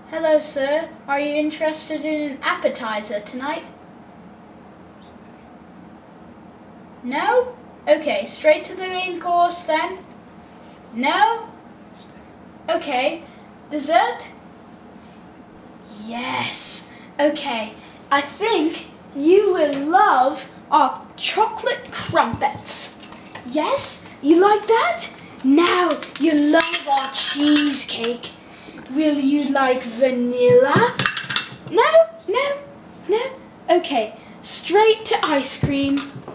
Hello, sir. Are you interested in an appetizer tonight? No? Okay, straight to the main course then? No? Okay, dessert? Yes. Okay, I think you will love our chocolate crumpets. Yes? You like that? Now you love our cheesecake. Will you like vanilla? No? Okay, straight to ice cream.